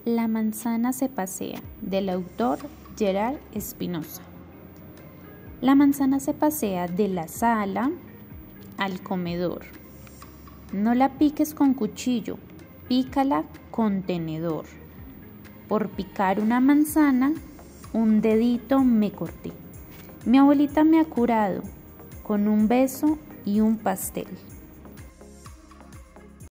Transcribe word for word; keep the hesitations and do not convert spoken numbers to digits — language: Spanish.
La manzana se pasea, del autor Gerard Espinosa. La manzana se pasea de la sala al comedor. No la piques con cuchillo, pícala con tenedor. Por picar una manzana, un dedito me corté. Mi abuelita me ha curado con un beso y un pastel.